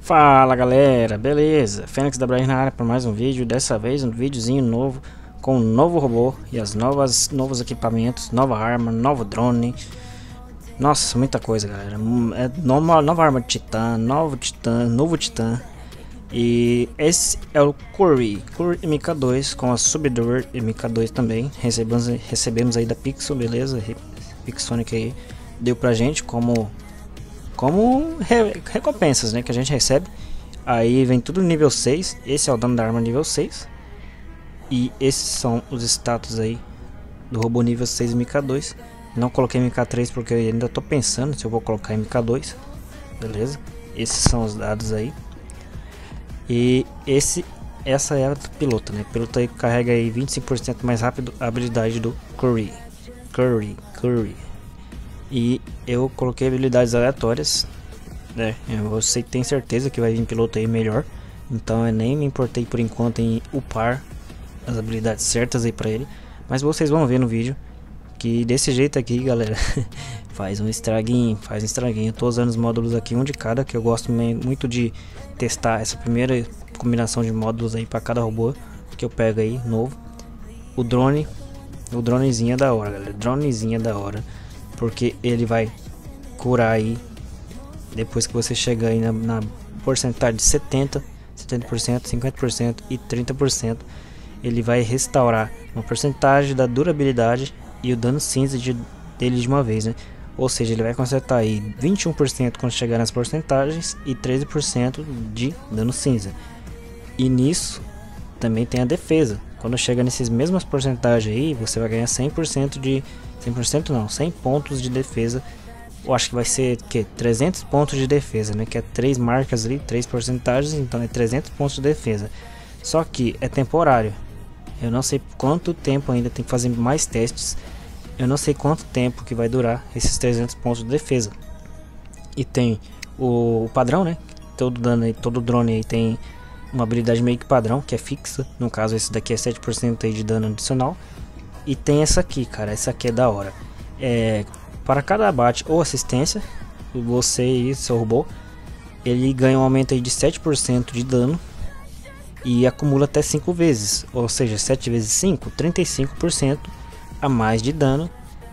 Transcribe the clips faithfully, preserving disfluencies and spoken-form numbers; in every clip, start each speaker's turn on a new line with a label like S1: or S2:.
S1: Fala galera, beleza? Fênix da Brain na área para mais um vídeo. Dessa vez um videozinho novo com um novo robô e as novas novos equipamentos, nova arma, novo drone. Nossa, muita coisa, galera. É nova, nova arma de titã, novo titã, novo titã. E esse é o Curry, Curry M K dois com a Subdor M K dois também. Recebemos, recebemos aí da Pixel, beleza? Pixonic aí deu pra gente como como re recompensas, né, que a gente recebe. Aí vem tudo nível seis. Esse é o dano da arma nível seis. E esses são os status aí do robô nível seis M K dois. Não coloquei M K três porque eu ainda tô pensando se eu vou colocar M K dois. Beleza? Esses são os dados aí. E esse essa é a pilota, né? Pilota aí carrega aí vinte e cinco por cento mais rápido a habilidade do Curry. Curry, Curry. E eu coloquei habilidades aleatórias, né? Eu sei, tenho certeza que vai vir piloto aí melhor. Então eu nem me importei por enquanto em upar as habilidades certas aí pra ele. Mas vocês vão ver no vídeo que desse jeito aqui, galera, faz um estraguinho, faz um estraguinho. Eu tô usando os módulos aqui, um de cada, que eu gosto muito de testar essa primeira combinação de módulos aí pra cada robô que eu pego aí, novo. O drone, o dronezinho é da hora, galera, dronezinho é da hora. Porque ele vai curar aí depois que você chegar aí na, na porcentagem de setenta por cento, cinquenta por cento e trinta por cento. Ele vai restaurar uma porcentagem da durabilidade e o dano cinza de, dele de uma vez, né? Ou seja, ele vai consertar aí vinte e um por cento quando chegar nas porcentagens e treze por cento de dano cinza. E nisso também tem a defesa. Quando chega nessas mesmas porcentagens aí, você vai ganhar cem por cento de... cem por cento não, cem pontos de defesa. Eu acho que vai ser que trezentos pontos de defesa, né? Que é três marcas ali, três porcentagens, então é trezentos pontos de defesa. Só que é temporário. Eu não sei quanto tempo ainda, tem que fazer mais testes. Eu não sei quanto tempo que vai durar esses trezentos pontos de defesa. E tem o, o padrão, né? Todo dano aí, todo drone aí tem uma habilidade meio que padrão, que é fixa. No caso esse daqui é sete por cento aí de dano adicional. E tem essa aqui, cara, essa aqui é da hora. É, para cada abate ou assistência, você e seu robô, ele ganha um aumento aí de sete por cento de dano e acumula até cinco vezes, ou seja, sete vezes cinco, trinta e cinco por cento a mais de dano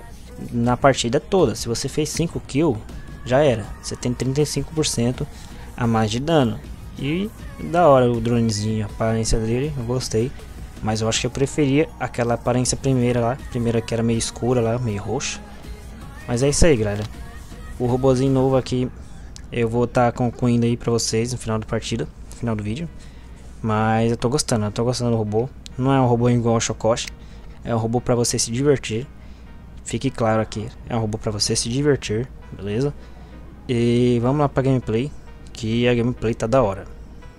S1: na partida toda. Se você fez cinco kills, já era, você tem trinta e cinco por cento a mais de dano. E da hora o dronezinho, a aparência dele, eu gostei. Mas eu acho que eu preferia aquela aparência primeira lá. Primeira que era meio escura lá, meio roxa. Mas é isso aí, galera. O robozinho novo aqui eu vou estar tá concluindo aí pra vocês no final da partida, no final do vídeo. Mas eu tô gostando, eu tô gostando do robô. Não é um robô igual ao Chocoche. É um robô pra você se divertir. Fique claro aqui, é um robô pra você se divertir, beleza? E vamos lá pra gameplay, que a gameplay tá da hora.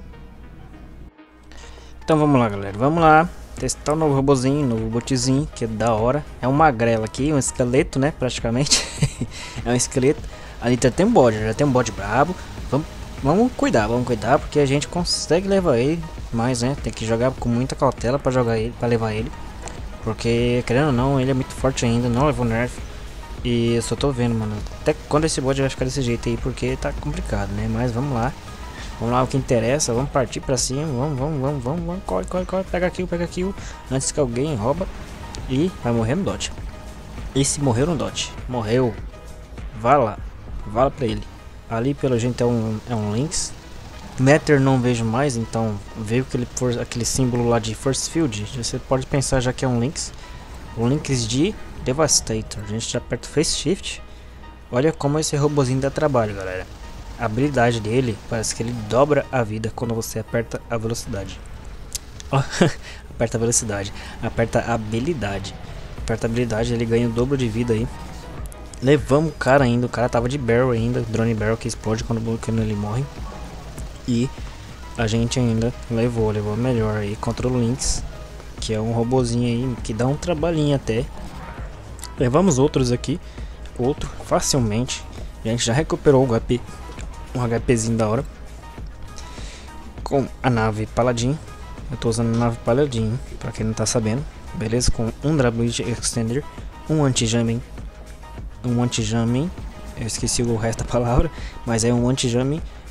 S1: Então vamos lá, galera, vamos lá testar o novo robozinho, novo botzinho, que é da hora. É um magrelo aqui, um esqueleto, né, praticamente. É um esqueleto. Ali já tem um bode, já tem um bode brabo. Vamos, vamos cuidar, vamos cuidar, porque a gente consegue levar ele. Mas, né, tem que jogar com muita cautela pra jogar ele, pra levar ele. Porque, querendo ou não, ele é muito forte ainda, não levou nerf. E eu só tô vendo, mano, até quando esse bode vai ficar desse jeito aí, porque tá complicado, né. Mas vamos lá. Vamos lá, o que interessa, vamos partir pra cima, vamos, vamos, vamos, vamos, vamos, corre, corre, corre, pega kill, pega kill, antes que alguém rouba e vai morrer no dot. E se morreu no dot, morreu, vá lá, vá lá pra ele. Ali pelo jeito é um, é um Lynx. Matter não vejo mais, então veio aquele, for, aquele símbolo lá de Force Field, você pode pensar já que é um Lynx. Um Lynx de Devastator, a gente já aperta o Face Shift. Olha como esse robozinho dá trabalho, galera. A habilidade dele parece que ele dobra a vida quando você aperta a velocidade. Oh, aperta a velocidade, aperta a habilidade. Aperta a habilidade, ele ganha o dobro de vida aí. Levamos o cara ainda, o cara tava de barrel ainda, drone barrel que explode quando, quando ele morre. E a gente ainda levou, levou melhor aí contra o Lynx, que é um robozinho aí que dá um trabalhinho até. Levamos outros aqui, outro facilmente. A gente já recuperou o H P. Um HPzinho da hora com a nave Paladin. Eu tô usando a nave Paladin, pra quem não tá sabendo, beleza? Com um Drawbridge Extender, um anti-jamming, um anti-jamming, eu esqueci o resto da palavra, mas é um anti-jamming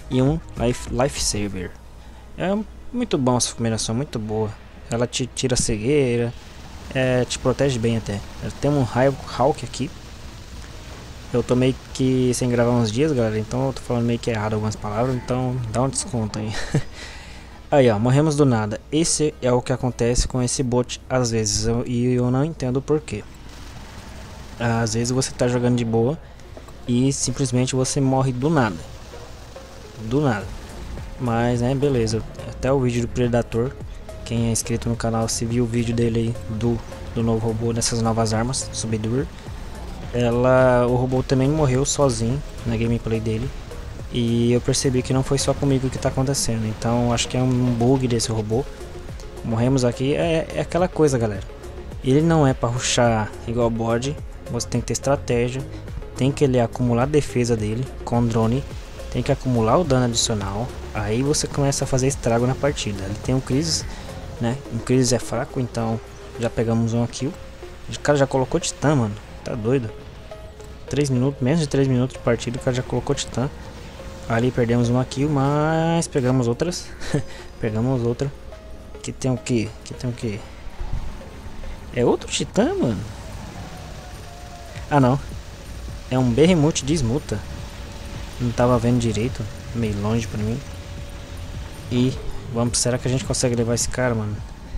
S1: e um life, Lifesaver. É muito bom essa combinação, muito boa. Ela te tira a cegueira, é, te protege bem até. Tem um Hawk aqui. Eu tô meio que sem gravar uns dias, galera, então eu tô falando meio que errado algumas palavras, então dá um desconto aí. Aí ó, morremos do nada. Esse é o que acontece com esse bot às vezes, eu, e eu não entendo o porquê. Às vezes você tá jogando de boa e simplesmente você morre do nada. Do nada. Mas né, beleza. Até o vídeo do Predator, quem é inscrito no canal, se viu o vídeo dele aí do, do novo robô nessas novas armas, Subdur. Ela, o robô também morreu sozinho na gameplay dele. E eu percebi que não foi só comigo que tá acontecendo. Então acho que é um bug desse robô. Morremos aqui, é, é aquela coisa, galera. Ele não é para rushar igual bode. Você tem que ter estratégia. Tem que ele acumular a defesa dele com drone. Tem que acumular o dano adicional. Aí você começa a fazer estrago na partida. Ele tem um Crisis, né? Um Crisis é fraco, então já pegamos um kill. O cara já colocou Titã, mano. Tá doido? três minutos, menos de três minutos de partida, o cara já colocou Titã. Ali perdemos uma kill, mas pegamos outras. Pegamos outra. Que tem o que? Que tem o que? É outro Titã, mano? Ah, não. É um Behemoth de Smuta. Não tava vendo direito. Meio longe pra mim. E vamos, será que a gente consegue levar esse cara, mano?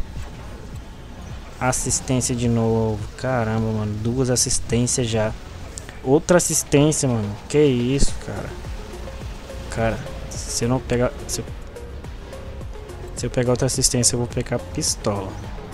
S1: Assistência de novo. Caramba, mano. Duas assistências já. Outra assistência, mano. Que isso, cara. Cara, se eu não pegar... Se eu, se eu pegar outra assistência, eu vou pegar pistola.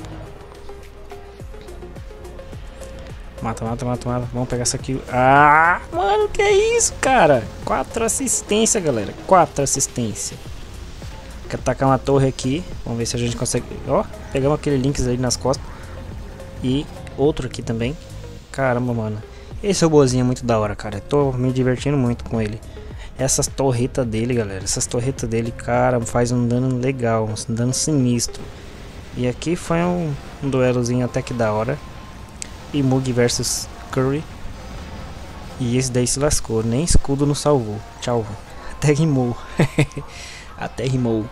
S1: Mata, mata, mata, mata. Vamos pegar essa aqui. Ah, mano, que isso, cara. Quatro assistências, galera. Quatro assistências. Quer atacar uma torre aqui. Vamos ver se a gente consegue... Ó, pegamos aquele Lynx ali nas costas. E outro aqui também. Caramba, mano. Esse robôzinho é muito da hora, cara. Eu tô me divertindo muito com ele. Essas torretas dele, galera. Essas torretas dele, cara, faz um dano legal. Um dano sinistro. E aqui foi um, um duelozinho até que da hora. E Mug versus Curry. E esse daí se lascou. Nem escudo não salvou. Tchau. Até rimou. Até rimou.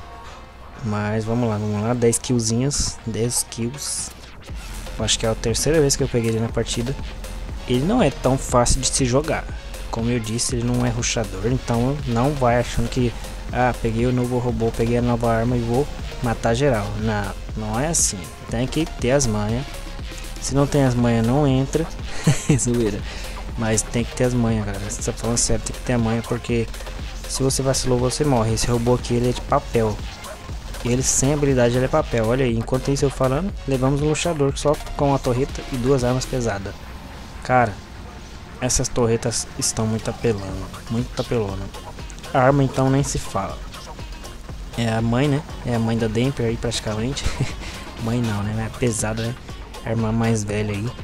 S1: Mas vamos lá, vamos lá. dez killzinhas. dez kills. Acho que é a terceira vez que eu peguei ele na partida. Ele não é tão fácil de se jogar. Como eu disse, ele não é rushador. Então não vai achando que... Ah, peguei o novo robô, peguei a nova arma e vou matar geral. Não, não é assim. Tem que ter as manhas. Se não tem as manhas, não entra. Zoeira. Mas tem que ter as manhas, galera. Você tá falando sério, tem que ter a manha, porque se você vacilou, você morre. Esse robô aqui, ele é de papel. Ele sem habilidade, ele é papel. Olha aí, enquanto isso eu falando, levamos um luchador só com a torreta e duas armas pesadas. Cara, essas torretas estão muito apelando. Muito apelona. A arma então nem se fala. É a mãe, né? É a mãe da Demper aí praticamente. Mãe não, né? É pesada, né? A irmã mais velha aí.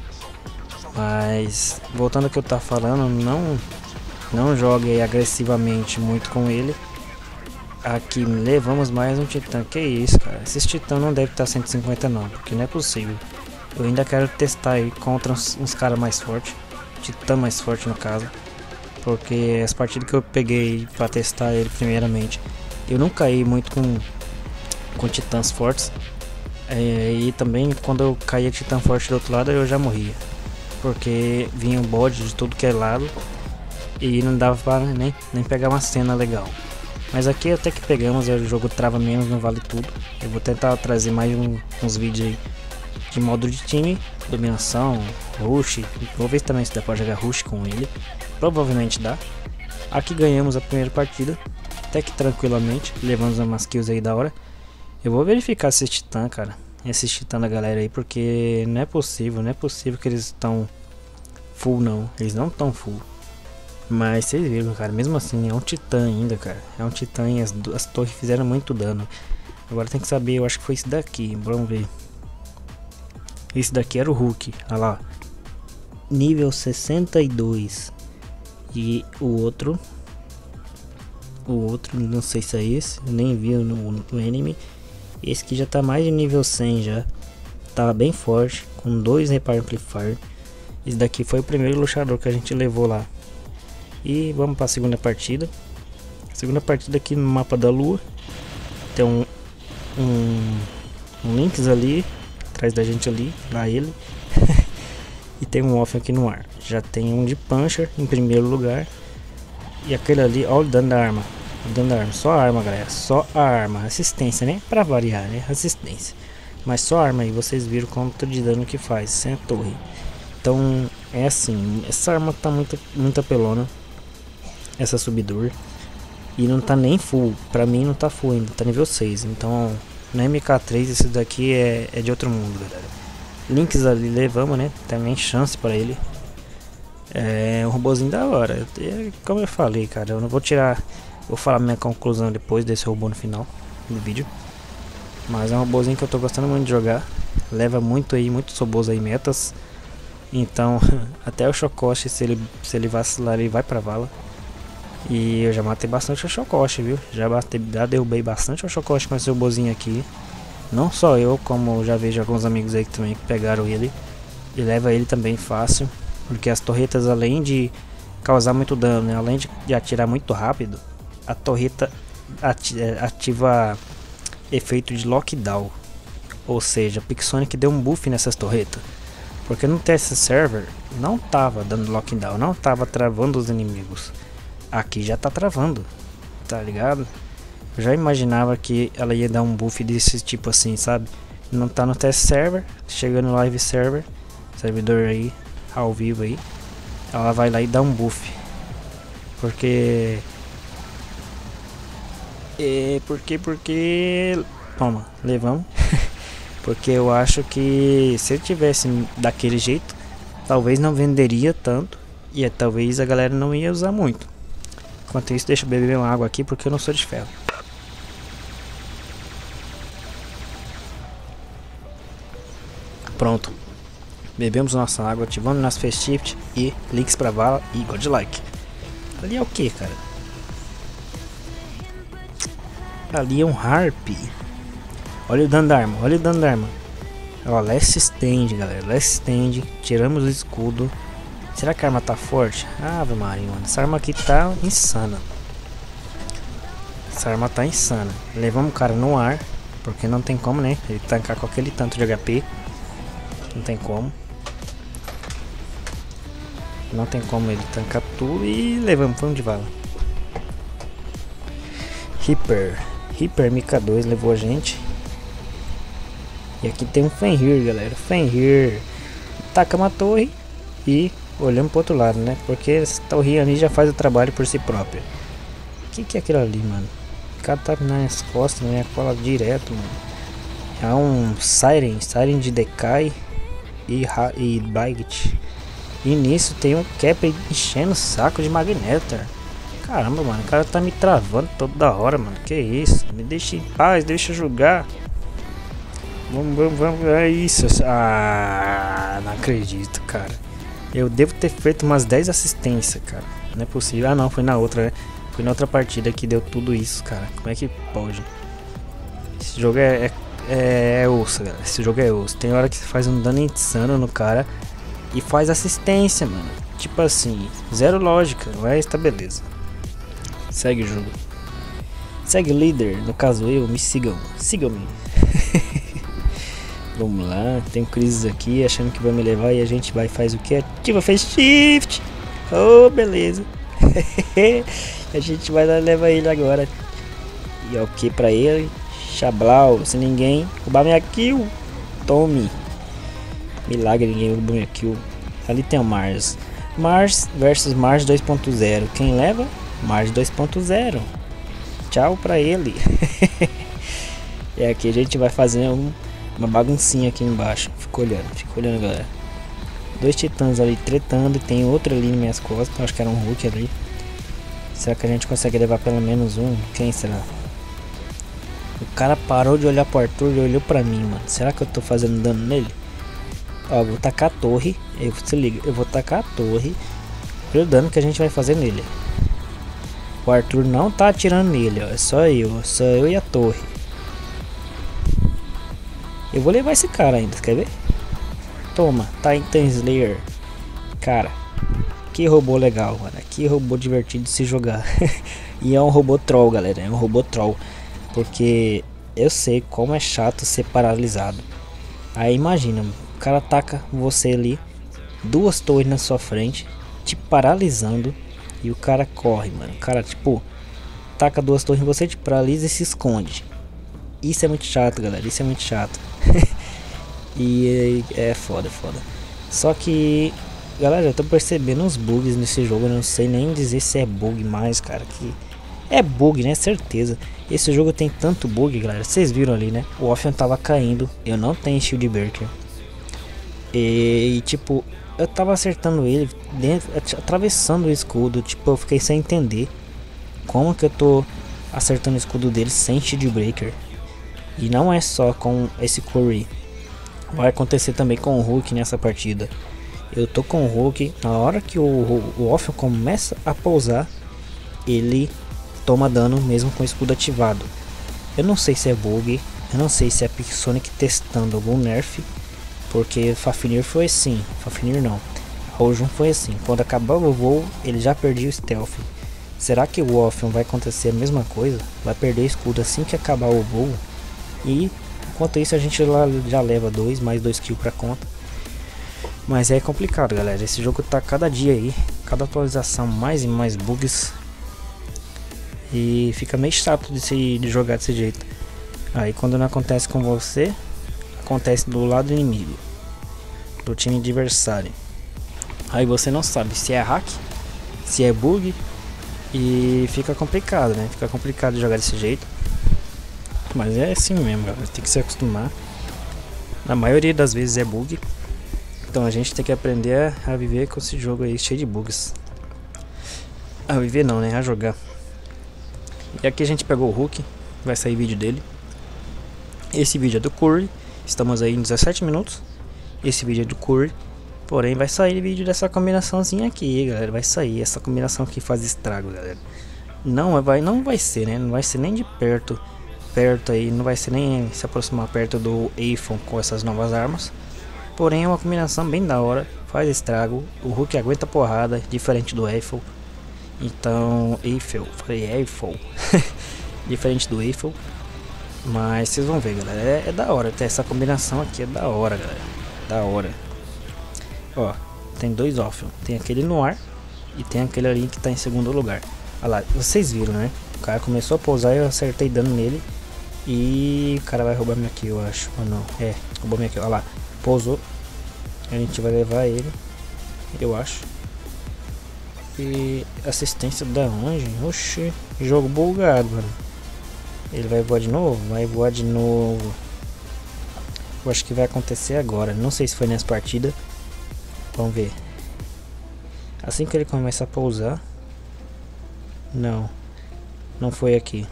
S1: Mas voltando ao que eu tava falando, não não jogue aí agressivamente muito com ele. Aqui levamos mais um titã. Que isso, cara? Esses titã não deve estar cento e cinquenta não, porque não é possível. Eu ainda quero testar aí contra uns, uns caras mais fortes. Titã mais forte no caso. Porque as partidas que eu peguei pra testar ele primeiramente, eu não caí muito com, com titãs fortes. É, e também quando eu caía titã forte do outro lado eu já morria. Porque vinha um bode de tudo que é lado. E não dava pra nem, nem pegar uma cena legal. Mas aqui até que pegamos, o jogo trava menos, não vale tudo. Eu vou tentar trazer mais um, uns vídeos aí de modo de time, dominação, rush. Vou ver também se dá pra jogar rush com ele. Provavelmente dá. Aqui ganhamos a primeira partida, até que tranquilamente, levamos umas kills aí da hora. Eu vou verificar esse titã, cara, esses titã da galera aí, porque não é possível, não é possível que eles estão full não, eles não estão full. Mas vocês viram, cara, mesmo assim é um titã ainda, cara. É um titã e as, as torres fizeram muito dano. Agora tem que saber, eu acho que foi esse daqui, vamos ver. Esse daqui era o Hulk, olha lá. Nível sessenta e dois. E o outro... O outro, não sei se é esse, eu nem vi no, no anime. Esse aqui já tá mais de nível cem já. Tava bem forte, com dois Repar Amplifier. Esse daqui foi o primeiro luchador que a gente levou lá. E vamos para a segunda partida. Segunda partida aqui no mapa da lua. Tem um, um, um Lynx ali, atrás da gente ali, lá ele. E tem um off aqui no ar. Já tem um de Puncher em primeiro lugar. E aquele ali, olha o dano da arma. O dano da arma, só a arma, galera. Só a arma, assistência, né? Pra variar, né? Assistência. Mas só a arma aí, vocês viram quanto de dano que faz, sem a torre. Então, é assim, essa arma tá muito, muito apelona. Essa subidor. E não tá nem full, pra mim não tá full ainda, tá nível seis. Então, no M K três esse daqui é, é de outro mundo, galera. Lynx ali levamos, né? Também chance pra ele. É um robôzinho da hora. É, como eu falei, cara, eu não vou tirar. Vou falar minha conclusão depois desse robô no final do vídeo. Mas é um robôzinho que eu tô gostando muito de jogar. Leva muito aí, muitos robôs aí metas. Então, até o Chocoche, se ele, se ele vacilar, ele vai pra vala. E eu já matei bastante o Chocoche, viu? Já, batei, já derrubei bastante o Chocoche com esse robôzinho aqui. Não só eu, como já vejo alguns amigos aí que também pegaram ele. E leva ele também fácil. Porque as torretas, além de causar muito dano, né? Além de, de atirar muito rápido, a torreta ati ativa efeito de lockdown. Ou seja, a Pixonic deu um buff nessas torretas. Porque no test server não tava dando lockdown, não tava travando os inimigos. Aqui já tá travando, tá ligado? Eu já imaginava que ela ia dar um buff desse tipo assim, sabe? Não tá no test server, chega no live server, servidor aí, ao vivo aí, ela vai lá e dá um buff. Porque... É, porque, porque... Toma, levamos. Porque eu acho que se ele tivesse daquele jeito, talvez não venderia tanto. E é, talvez a galera não ia usar muito. Enquanto isso, deixa eu beber uma água aqui porque eu não sou de ferro. Pronto. Bebemos nossa água, ativamos nosso Fast Shift e links pra vala e godlike. Ali é o que, cara? Ali é um Harp. Olha o dano da arma, olha o dano da arma. Ó, last stand, galera, last stand. Tiramos o escudo. Será que a arma tá forte? Ave Maria, mano, essa arma aqui tá insana. Essa arma tá insana. Levamos o cara no ar, porque não tem como, né? Ele tancar com aquele tanto de H P. Não tem como. Não tem como ele tancar tudo e levamos, vamos de vala. Reaper. Reaper M K dois levou a gente. E aqui tem um Fenrir, galera. Fenrir. Taca uma torre e olhamos pro outro lado, né? Porque essa torre ali já faz o trabalho por si própria. O que, que é aquilo ali, mano? O cara tá nas costas, né? Cola direto, mano. É um Siren. Siren de Decay e, e Baggett. E nisso tem um Cap enchendo o saco de Magnetar. Caramba, mano, o cara tá me travando toda hora, mano. Que isso? Me deixa em paz, deixa eu jogar. Vamos, vamos, vamos. É isso. Ah, não acredito, cara. Eu devo ter feito umas dez assistências, cara. Não é possível. Ah, não, foi na outra, né? Foi na outra partida que deu tudo isso, cara. Como é que pode? Esse jogo é, é, é, é osso, galera. Esse jogo é osso. Tem hora que você faz um dano insano no cara e faz assistência, mano. Tipo assim, zero lógica, mas tá beleza. Segue o jogo. Segue o líder, no caso eu, me sigam. Sigam-me. Vamos lá, tem crises aqui achando que vai me levar e a gente vai faz o que? Ativa Fast Shift. Oh, beleza. A gente vai lá e leva ele agora. E ok pra ele. Chablau, se ninguém roubar minha kill, tome. Milagre, ninguém roubou minha kill. Ali tem o Mars. Mars versus Mars dois ponto zero. Quem leva? Mars dois ponto zero. Tchau pra ele. E aqui a gente vai fazer um, uma baguncinha aqui embaixo. Fica olhando, fica olhando, galera. Dois titãs ali tretando. E tem outro ali nas minhas costas. Acho que era um Hulk ali. Será que a gente consegue levar pelo menos um? Quem será? O cara parou de olhar pro Arthur e olhou pra mim, mano. Será que eu tô fazendo dano nele? Ó, vou tacar a torre. Eu, se liga, eu vou tacar a torre. Olha o dano que a gente vai fazer nele. O Arthur não tá atirando nele, ó. É só eu, só eu e a torre. Eu vou levar esse cara ainda, quer ver? Toma, Titan Slayer. Cara, Que robô legal, mano. Que robô divertido de se jogar. E é um robô troll, galera. É um robô troll. Porque eu sei como é chato ser paralisado. Aí imagina, o cara ataca você ali, duas torres na sua frente, te paralisando. E o cara corre, mano. O cara, tipo, taca duas torres em você, te paralisa e se esconde. Isso é muito chato, galera. Isso é muito chato. E é foda, foda. Só que, galera, eu tô percebendo uns bugs nesse jogo. Eu não sei nem dizer se é bug mais, cara. Que é bug, né? Certeza. Esse jogo tem tanto bug, galera. Vocês viram ali, né? O Ophion tava caindo. Eu não tenho shield breaker. E, e tipo, eu tava acertando ele dentro, atravessando o escudo. Tipo, eu fiquei sem entender como que eu tô acertando o escudo dele sem shield breaker. E não é só com esse Curry. Vai acontecer também com o Hulk nessa partida. Eu tô com o Hulk. Na hora que o, o, o Ophion começa a pousar, ele toma dano mesmo com o escudo ativado. Eu não sei se é bug. Eu não sei se é Pixonic testando algum nerf. Porque Fafnir foi assim. Fafnir não. Rojun foi assim. Quando acabava o voo, ele já perdia o stealth. Será que o Ophion vai acontecer a mesma coisa? Vai perder escudo assim que acabar o voo? E enquanto isso a gente lá já leva dois, mais dois kills pra conta. Mas é complicado, galera. Esse jogo tá cada dia aí, cada atualização mais e mais bugs. E fica meio chato de, se, de jogar desse jeito. Aí quando não acontece com você, acontece do lado inimigo, do time adversário. Aí você não sabe se é hack, se é bug. E fica complicado, né? Fica complicado de jogar desse jeito. Mas é assim mesmo, galera. Tem que se acostumar. Na maioria das vezes é bug. Então a gente tem que aprender a, a viver com esse jogo aí cheio de bugs. A viver não, né? A jogar. E aqui a gente pegou o Hulk. Vai sair vídeo dele. Esse vídeo é do Curry. Estamos aí em dezessete minutos. Esse vídeo é do Curry. Porém vai sair vídeo dessa combinaçãozinha aqui, galera. Vai sair essa combinação que faz estrago, galera. Não vai, não vai ser, né? Não vai ser nem de perto. Perto aí, não vai ser nem se aproximar perto do Eiffel com essas novas armas. Porém é uma combinação bem da hora. Faz estrago. O Hulk aguenta porrada, diferente do Eiffel. Então, Eiffel, falei Eiffel. Diferente do Eiffel. Mas vocês vão ver, galera. É, é da hora. Ter essa combinação aqui é da hora, galera. Da hora. Ó, tem dois Ophion. Tem aquele no ar e tem aquele ali que tá em segundo lugar. Olha lá, vocês viram, né? O cara começou a pousar e eu acertei dano nele. E o cara vai roubar minha kill, eu acho. Ou não? É, roubou minha kill. Olha lá, pousou. A gente vai levar ele, eu acho. E assistência da onde? Oxi, jogo bugado, mano. Ele vai voar de novo? Vai voar de novo. Eu acho que vai acontecer agora. Não sei se foi nessa partida. Vamos ver. Assim que ele começa a pousar. Não. Não foi aqui.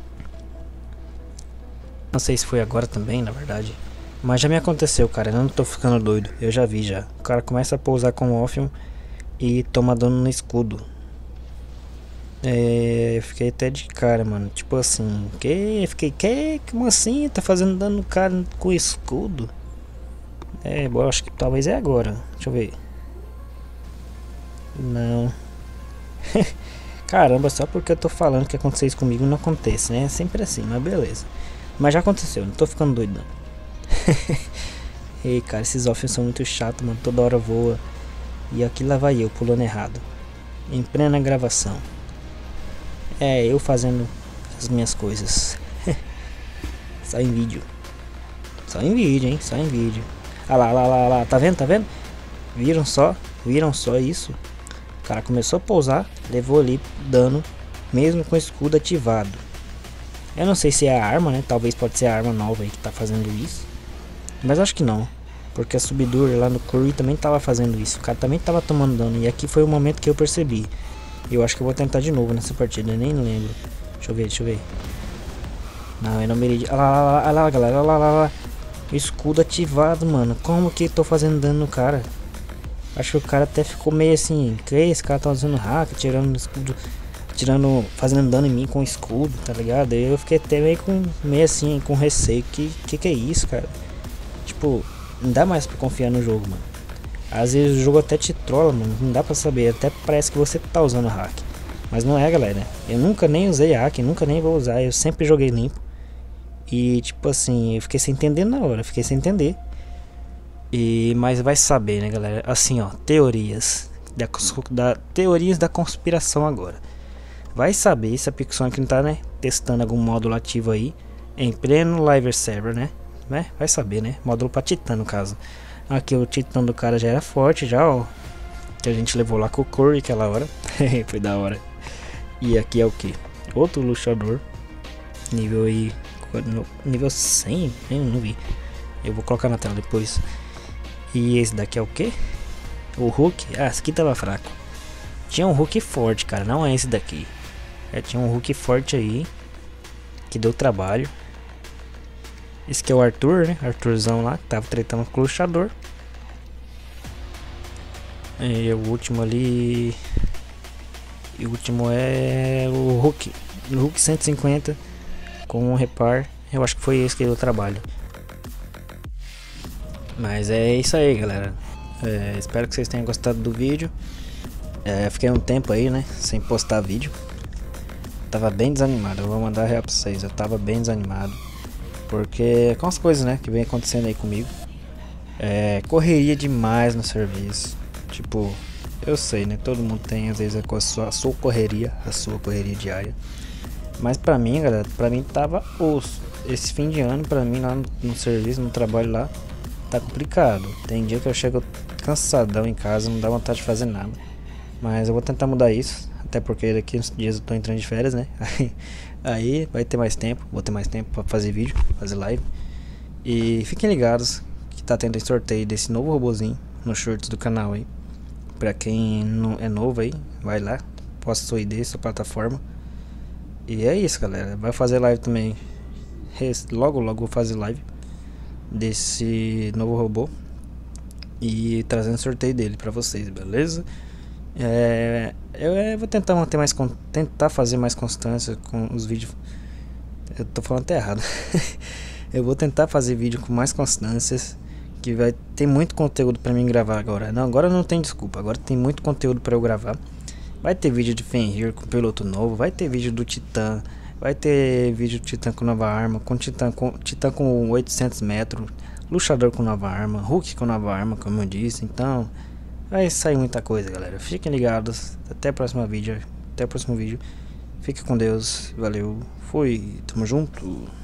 S1: Não sei se foi agora também, na verdade. Mas já me aconteceu, cara. Eu não tô ficando doido. Eu já vi já. O cara começa a pousar com o Ophion e toma dano no escudo. É, eu fiquei até de cara, mano. Tipo assim, que? Fiquei, que? Como assim? Tá fazendo dano no cara com escudo? É, eu acho que talvez é agora. Deixa eu ver. Não. Caramba, só porque eu tô falando que aconteceu isso comigo não acontece, né? É sempre assim, mas beleza. Mas já aconteceu, não tô ficando doido não. Ei, cara, esses Ophions são muito chatos, mano. Toda hora voa. E aqui lá vai eu, pulando errado. Em plena gravação. É, eu fazendo as minhas coisas. Só em vídeo. Só em vídeo, hein? Só em vídeo. Ah lá, lá, lá, lá. Tá vendo? Tá vendo? Viram só? Viram só isso? O cara começou a pousar, levou ali dano, mesmo com o escudo ativado. Eu não sei se é a arma, né? Talvez pode ser a arma nova aí que tá fazendo isso. Mas acho que não. Porque a Subdur lá no Curry também tava fazendo isso. O cara também tava tomando dano. E aqui foi o momento que eu percebi. Eu acho que eu vou tentar de novo nessa partida. Eu nem lembro. Deixa eu ver, deixa eu ver. Não, eu não mirei. Olha lá, olha lá, olha lá, galera. Olha lá, olha lá. O escudo ativado, mano. Como que eu tô fazendo dano no cara? Acho que o cara até ficou meio assim. Que esse cara tá usando hack, tirando escudo. Tirando, fazendo dano em mim com escudo, tá ligado? Eu fiquei até meio com meio assim, com receio. Que que que é isso, cara? Tipo, não dá mais pra confiar no jogo, mano. Às vezes o jogo até te trola, mano, não dá pra saber, até parece que você tá usando hack. Mas não é, galera. Eu nunca nem usei hack, nunca nem vou usar, eu sempre joguei limpo. E tipo assim, eu fiquei sem entender na hora, fiquei sem entender. E mas vai saber, né, galera? Assim, ó, teorias da, da teorias da conspiração agora. Vai saber se a Pixonic não tá, né, testando algum módulo ativo aí em pleno live server, né? né? Vai saber, né? Módulo pra Titã, no caso. Aqui o Titã do cara já era forte, já, ó. Que a gente levou lá com o Curry aquela hora. Foi da hora. E aqui é o que? Outro luchador. Nível aí. Nível cem? Eu não vi. Eu vou colocar na tela depois. E esse daqui é o que? O Hulk? Ah, esse aqui tava fraco. Tinha um Hulk forte, cara. Não é esse daqui. É, tinha um Hulk forte aí. Que deu trabalho. Esse aqui é o Arthur, né? Arthurzão lá. Que tava tretando com o luchador. E o último ali. E o último é o Hulk. O Hulk cento e cinquenta. Com um repar. Eu acho que foi esse que deu trabalho. Mas é isso aí, galera. É, espero que vocês tenham gostado do vídeo. É, fiquei um tempo aí, né? Sem postar vídeo. Tava bem desanimado. Eu vou mandar real pra vocês. Eu tava bem desanimado. Porque com as coisas, né? Que vem acontecendo aí comigo. É, correria demais no serviço. Tipo, eu sei, né? Todo mundo tem, às vezes, a sua, a sua correria. A sua correria diária. Mas pra mim, galera, pra mim tava osso. Esse fim de ano, pra mim, lá no, no serviço, no trabalho lá, tá complicado. Tem dia que eu chego cansadão em casa, não dá vontade de fazer nada. Mas eu vou tentar mudar isso. Até porque daqui uns dias eu tô entrando de férias, né? Aí, aí vai ter mais tempo. Vou ter mais tempo pra fazer vídeo, fazer live. E fiquem ligados que tá tendo sorteio desse novo robozinho no shorts do canal aí. Pra quem não é novo aí, vai lá, posta sua I D, sua plataforma. E é isso, galera. Vai fazer live também. Logo, logo vou fazer live desse novo robô e trazendo sorteio dele pra vocês, beleza? É, eu é, vou tentar manter mais, tentar fazer mais constância com os vídeos. Eu tô falando até errado. Eu vou tentar fazer vídeo com mais constâncias, que vai ter muito conteúdo pra mim gravar agora. Não, agora não tem desculpa. Agora tem muito conteúdo pra eu gravar. Vai ter vídeo de Fenrir com piloto novo, vai ter vídeo do Titã, vai ter vídeo do Titã com nova arma, com Titã com, Titã com oitocentos metros, luchador com nova arma, Hulk com nova arma, como eu disse. Então, vai sair muita coisa, galera. Fiquem ligados, até o próximo vídeo, até o próximo vídeo. Fique com Deus, valeu, fui, tamo junto.